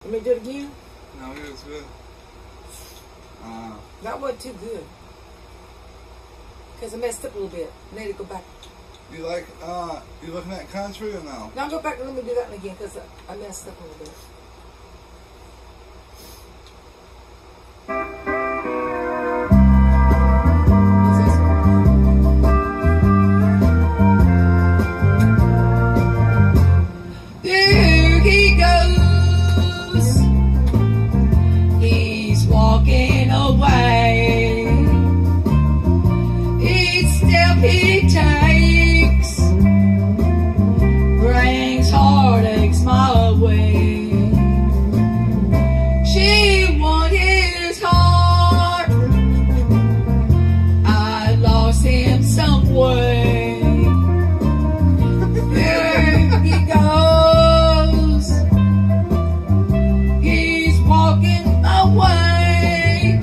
Let me do it again? No, it was good. That wasn't too good. Because I messed up a little bit. I need to go back. You like, you looking at country or no? Now go back and let me do that one again because I messed up a little bit. There he goes. He's walking away. Each step he takes brings heartaches my way. She won his heart. I lost him some way. There he goes. He's walking away.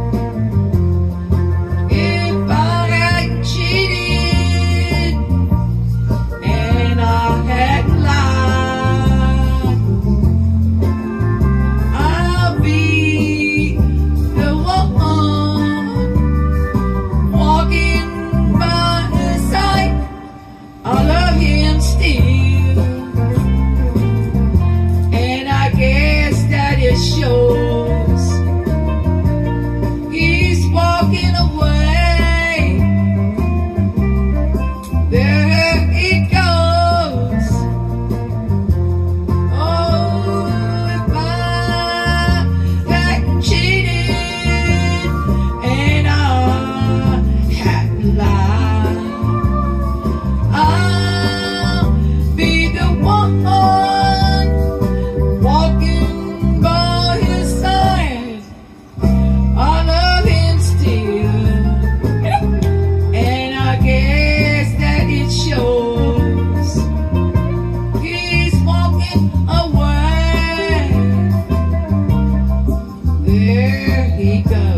If I had cheated and I had lied, I'll be the one walking by his side. I love him still, and I guess that it shows. He's walking away. There he goes. Oh, if I had cheated and I had lied, I'll be the one walking by his side. I love him still, and I guess that it shows. He's walking away. There he goes.